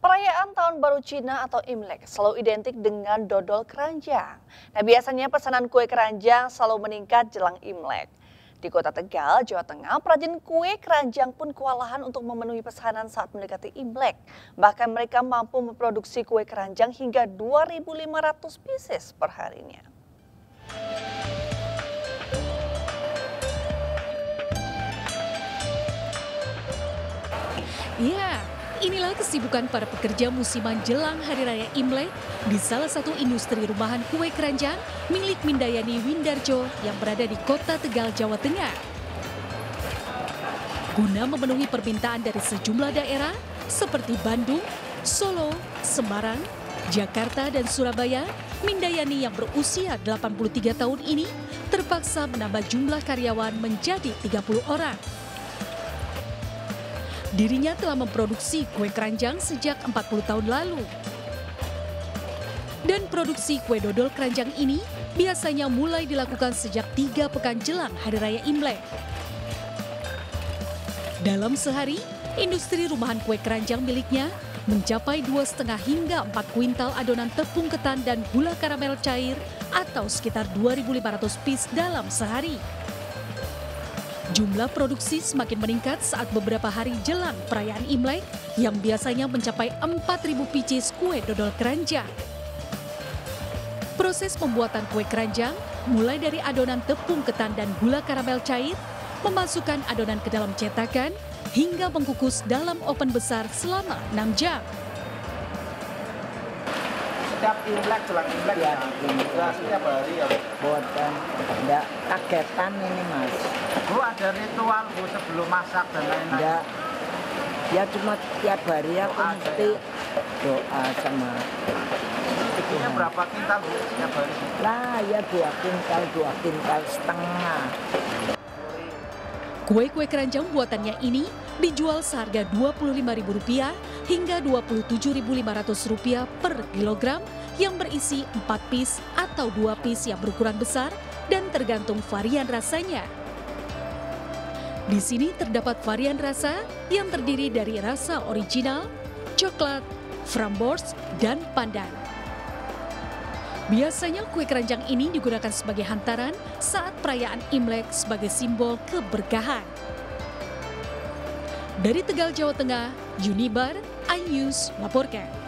Perayaan Tahun Baru Cina atau Imlek selalu identik dengan dodol keranjang. Nah, biasanya pesanan kue keranjang selalu meningkat jelang Imlek. Di Kota Tegal, Jawa Tengah, perajin kue keranjang pun kewalahan untuk memenuhi pesanan saat mendekati Imlek. Bahkan mereka mampu memproduksi kue keranjang hingga 2.500 pieces per harinya. Ya, inilah kesibukan para pekerja musiman jelang Hari Raya Imlek di salah satu industri rumahan kue keranjang milik Mindayani Windarjo yang berada di Kota Tegal, Jawa Tengah. Guna memenuhi permintaan dari sejumlah daerah seperti Bandung, Solo, Semarang, Jakarta, dan Surabaya, Mindayani yang berusia 83 tahun ini terpaksa menambah jumlah karyawan menjadi 30 orang. Dirinya telah memproduksi kue keranjang sejak 40 tahun lalu. Dan produksi kue dodol keranjang ini biasanya mulai dilakukan sejak 3 pekan jelang Hari Raya Imlek. Dalam sehari, industri rumahan kue keranjang miliknya mencapai 2,5 hingga 4 kuintal adonan tepung ketan dan gula karamel cair atau sekitar 2.500 piece dalam sehari. Jumlah produksi semakin meningkat saat beberapa hari jelang perayaan Imlek yang biasanya mencapai 4.000 pieces kue dodol keranjang. Proses pembuatan kue keranjang mulai dari adonan tepung ketan dan gula karamel cair, memasukkan adonan ke dalam cetakan, hingga mengukus dalam oven besar selama 6 jam. Setiap Imlek, jelang Imlek ya, setiap hari ya. Buatan, enggak kagetan ini Mas. Bu, ada ritual Bu sebelum masak dan lain-lain? Enggak, ya cuma tiap hari aku Doa mesti doa sama Bikinnya berapa kintal Bu setiap hari? lah ya 2 kintal setengah. Kue-kue keranjang buatannya ini dijual seharga Rp25.000 hingga Rp27.500 per kilogram yang berisi 4 piece atau 2 piece yang berukuran besar dan tergantung varian rasanya. Di sini terdapat varian rasa yang terdiri dari rasa original, coklat, framboz, dan pandan. Biasanya kue keranjang ini digunakan sebagai hantaran saat perayaan Imlek sebagai simbol keberkahan. Dari Tegal, Jawa Tengah, Yunibar, iNews melaporkan.